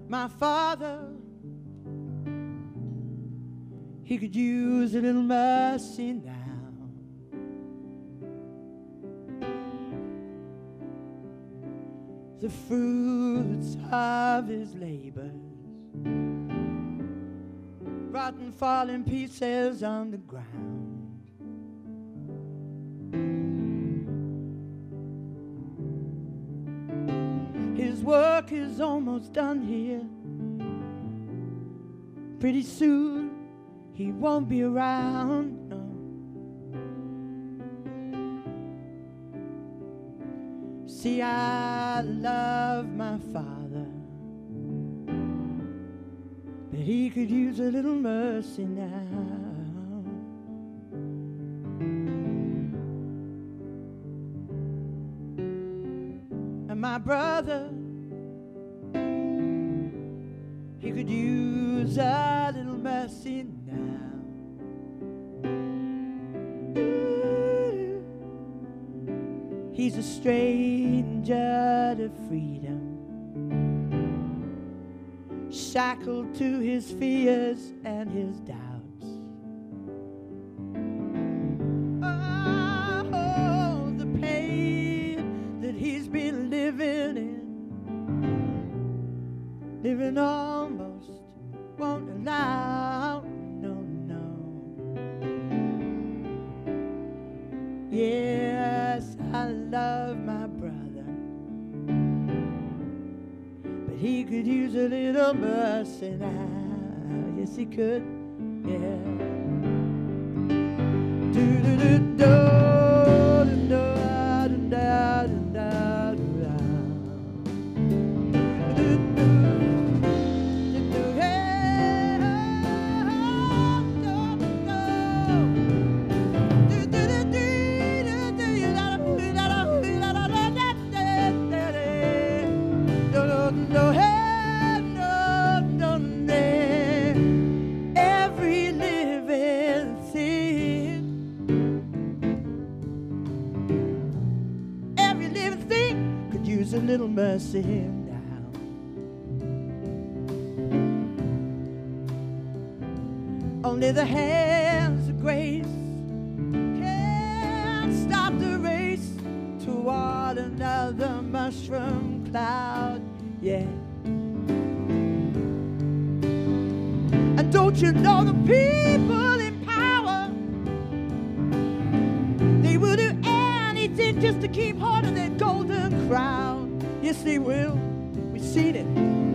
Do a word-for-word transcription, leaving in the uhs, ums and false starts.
My father, he could use a little mercy now. The fruits of his labors, rotten, falling pieces on the ground. His work is almost done here. Pretty soon he won't be around, no. See, I love my father, but he could use a little mercy now. And my brother, he could use a little mercy now. Ooh. He's a stranger to freedom, shackled to his fears and his doubts. Oh, the pain that he's been living in, living almost won't allow, no, no. Yes, I love my brother, but he could use a little mercy now. Yes, he could, yeah. Do-do-do-do. A little mercy now. Only the hands of grace can stop the race toward another mushroom cloud, yeah. And don't you know the people in power, they will do anything just to keep hold of their golden crown. Yes, they will. We've seen it.